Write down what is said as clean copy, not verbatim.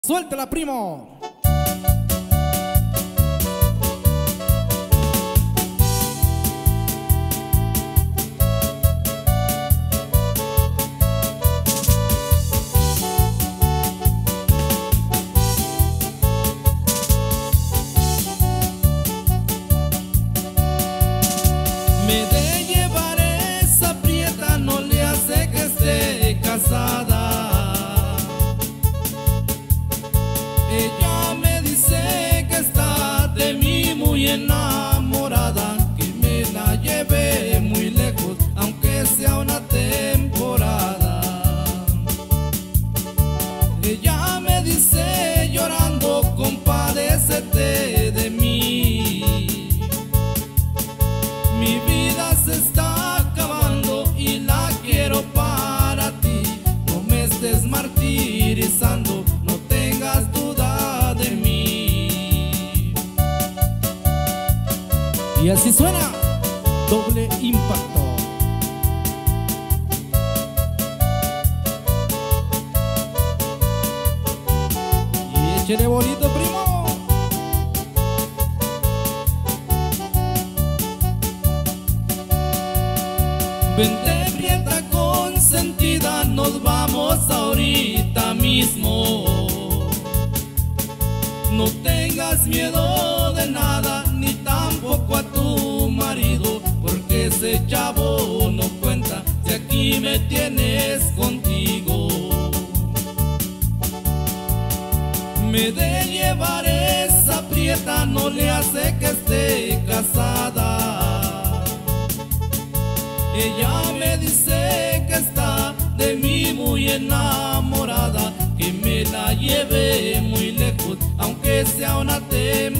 Suéltala, primo. Me de llevar esa prieta no le hace que esté casada. Ella me dice que está de mí muy enamorada, que me la lleve muy lejos, aunque sea una temporada. Ella me dice llorando, compadécete de mí. Mi vida se está acabando y la quiero para ti. No me estés martirizando, no tengas duda de mí. Y así suena Doble Impacto. Y échale bonito, primo. Vente, prieta consentida, nos vamos ahorita mismo. No tengas miedo de nada, ni tampoco a tu marido, porque ese chavo no cuenta si aquí me tienes contigo. Me de llevar esa prieta no le hace que esté casada. Ella me dice que está de mí muy enamorada, que me la lleve muy lejos, aunque sea una temporada.